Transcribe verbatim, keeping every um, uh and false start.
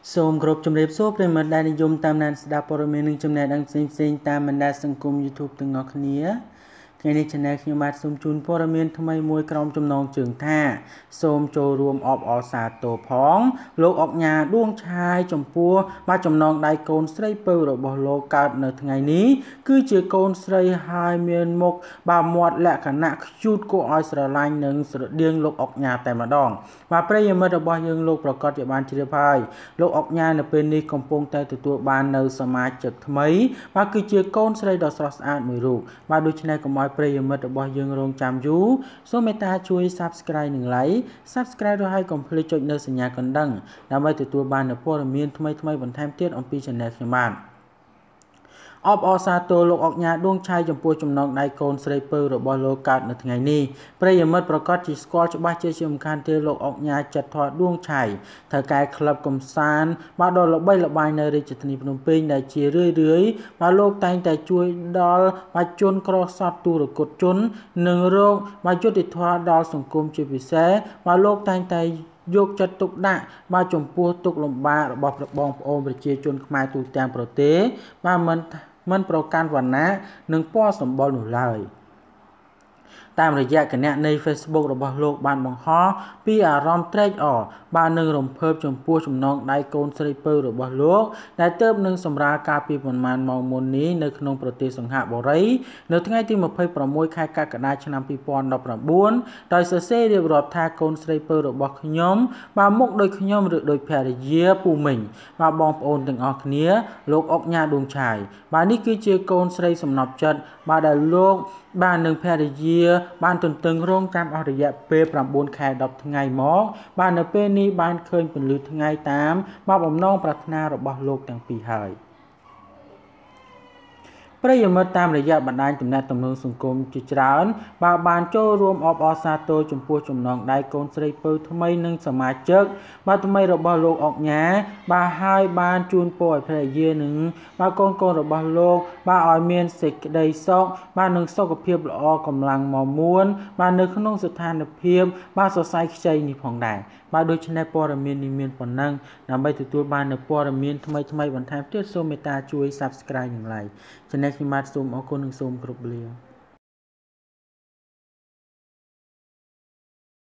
សូមគោរពជំរាបសួរប្រិយមិត្តដែលនិយមតាមដានស្ដាប់ព័ត៌មាននិងចំណេះដឹងផ្សេងៗតាមបណ្ដាសង្គម YouTube ទាំងអស់គ្នាថ្ងៃនេះ Channel ខ្ញុំបាទសូមជូនព័ត៌មានថ្មីមួយក្រុមចំណងជើងថាសូមចូលរួមអបអរសាទរផងលោកអុកញ៉ាដួងឆាយចំពោះបាទចំណងដៃកូនស្រីពៅរបស់លោកកើតនៅថ្ងៃនេះគឺជាកូនស្រីហើយមានមុខបាទមាត់លក្ខណៈខ្ជូតគួរឲ្យស្រឡាញ់និងស្រដៀងលោកអុកញ៉ាតែម្ដងបាទប្រិយមិត្តរបស់យើងលោកប្រកាសជាបានជ្រាបហើយលោកអុកញ៉ានៅពេលនេះកំពុងតែទទួលបាននៅសមាជិកថ្មីបាទគឺជាកូនស្រីដ៏ស្រស់ស្អាតមួយរូបបាទដូច្នេះកុំឲ្យប្រិយមិត្តរបស់យើងរងចាំយូរសូមមេត្តាជួយ Subscribe និង Like Subscribe រួចហើយកុំភ្លេចចុចនៅសញ្ញាកណ្ដឹងដើម្បីទទួលបាននូវព័ត៌មានថ្មីៗបន្ថែមទៀតអំពី Channel ខ្ញុំបាទអបអរសាទរលោកអុកញ៉ាដួងឆាយចំពោះចំណងដៃកូនស្រីពៅរបស់លោកកើតនៅថ្ងៃនេះប្រិយមិត្តប្រកាសជាស្គាល់ច្បាស់ជាសំខាន់ទេលោកអុកញ៉ាចិត្តធរដួងឆាយត្រូវកែក្លឹបកំសាន្តបាទដ៏ល្បីល្បាញនៅរាជធានីភ្នំពេញដែលជារឿយរឿយបាទលោកតែងតែជួយដល់បាទជនក្រសត់ទូរគតជននិងរោគបាទយុត្តិធម៌ដល់សង្គមជាពិសេសបាទលោកតែងតែយកចិត្តទុកដាក់បាទចំពោះទុក្ខលំបាករបស់បងប្អូនប្រជាជនខ្មែរទូទាំងប្រទេសបាទមិនមិនប្រកាន់វណ្ណៈនិងពណ៌សម្បុរនោះឡើយតាមរយៈគណនី Facebook របស់លោកបានបង្ហោះពីអារម្មណ៍ត្រេកអរបាទនឹងរំភើបចំពោះចំណងដៃកូនស្រីពៅរបស់លោកដែលទើបនឹងសម្រាលកាលពីប្រមាណម៉ោងមុននេះនៅក្នុងប្រទេសសង្ហបុរីនៅថ្ងៃទីម្ភៃប្រាំមួយខែកក្កដាឆ្នាំពីរពាន់ដប់ប្រាំបួនដោយសរសេររៀបរាប់ថាកូនស្រីពៅរបស់ខ្ញុំបាទមុខដូចខ្ញុំឬដូចភរិយាពូមីងបាទបងប្អូនទាំងអស់គ្នាលោកអុកញ៉ាដួងឆាយបាទនេះគឺជាកូនស្រីសំណប់ចិត្តបាទដែលលោកបាននឹងភរិយាបានទន្ទឹងរង់ចាំអស់រយៈពេលប្រាំបួនខែដប់ថ្ងៃមកបាទនៅពេលនេះបានឃើញពន្លឺថ្ងៃតាមបាទបំណងប្រាថ្នារបស់លោកទាំងពីរហើយប្រិយមិត្តតាមរយៈបណ្ដាញទំនាក់ទំនងសង្គមជាច្រើនបាទបានចូលរួមអបអរសាទរចំពោះចំណងដៃកូនស្រីពៅថ្មីនិងសមាជិកបាទថ្មីរបស់លោកអុកញ៉ាបាទហើយបានជូនពរឲ្យភរិយានិងបាទកូនកូនរបស់លោកបាទឲ្យមានសេចក្តីសុខបាទនិងសុខភាពល្អកម្លាំងមាំមួនបាទនៅក្នុងស្ថានភាពបាទសរសៃខ្ចីនេះផងដែរបាទដូច្នេះព័ត៌មាននេះមានប៉ុណ្ណឹងដើម្បីទទួលបាននូវព័ត៌មានថ្មីៗបន្ថែមទៀតសូមមេត្តាជួយ Subscribe និង Like ចំណែកខ្ញុំបាទសូមអរគុណនិងសូមគោរពលា